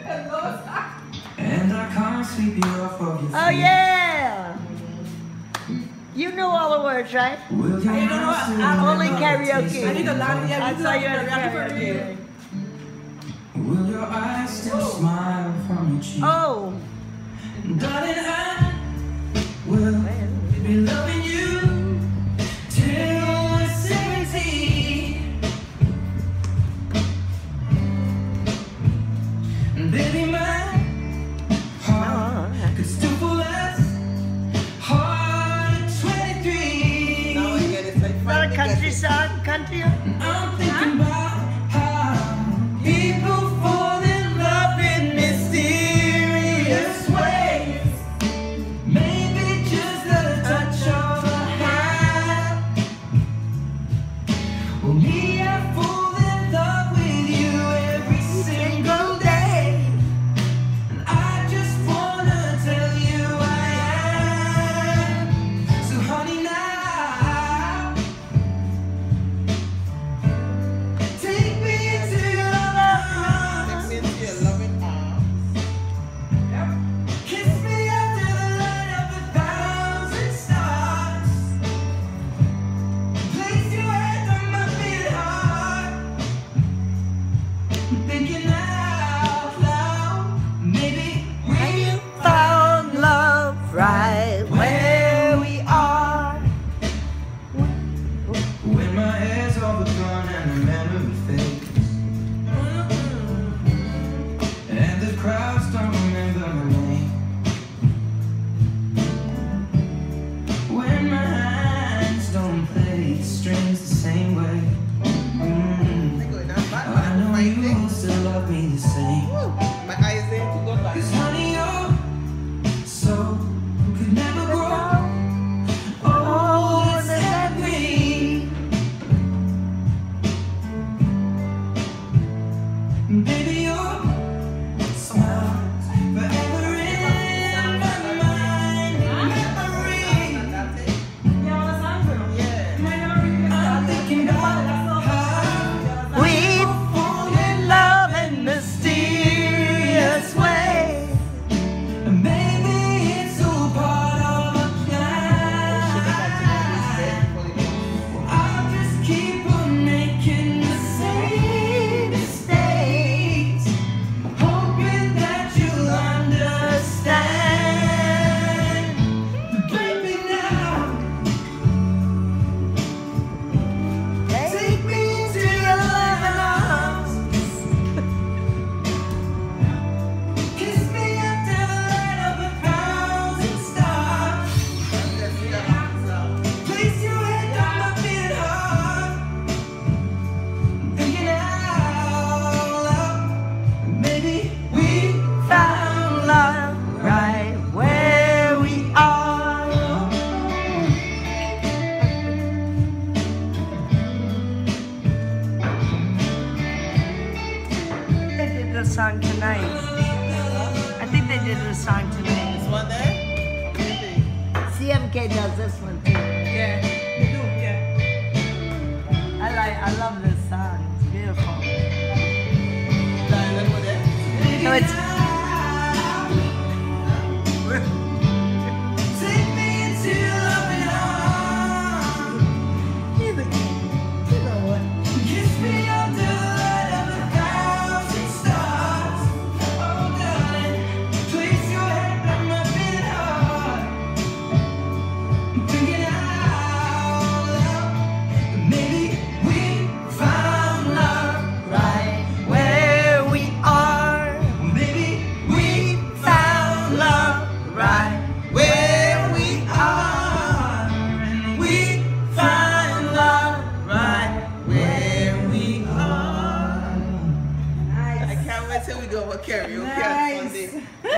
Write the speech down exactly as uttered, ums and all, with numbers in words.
And I can't sweep you off of your feet. Oh yeah! You know all the words, right? Will you I don't know. I don't Only know. karaoke. I need to learn. Yeah, I saw you at karaoke. karaoke. Will your eyes still Oh. smile from your cheek? Oh. Darling, I will be loving you till we're seventy. And baby, my heart could still pull us hard at twenty-three. Now I get it. Like, Not a country song, country? I'm thinking about how people fall in love in mysterious ways. Maybe just a touch of a hand. Well, me, I fall in love with you every single day. And I just wanna tell you I am. So honey, now take me into your arms. Take me into your loving arms. Kiss me under the light of a thousand stars. Place your hand on my beating heart. I'm thinking out loud. Maybe we Found love right where we are. when my hair's all gone and the memory fades, and the crowds don't remember my name. When my hands don't play strings the same way. Mm. I know you still love me the same. My eyes there to go back. Cause honey, your soul could never grow older than me. Baby, your smile's forever in my mind. Memory. I'm thinking about how We fall in love in mysterious ways. maybe it's all part of a plan. I'll just keep on making the same mistakes, hoping that you'll understand. But baby, now take me into your loving arms. Kiss me under the light of a thousand stars. Place your head on my beating heart. Thinking out loud. Maybe we Found love right where we are. They did the song tonight. I think they did the song tonight. This one there? Maybe. C M K does this one too. Yeah. You do, yeah. I like, I love this song. It's beautiful. Darling, let's go there. So it's take me into your loving arms. you know what? Kiss me under the light of a thousand stars. Oh, darling, place your head on my beating heart. I'm thinking out loud. Maybe we found love right Where we are. Maybe we found love right where we are. And we find love right where we are. I can't wait till we do our karaoke.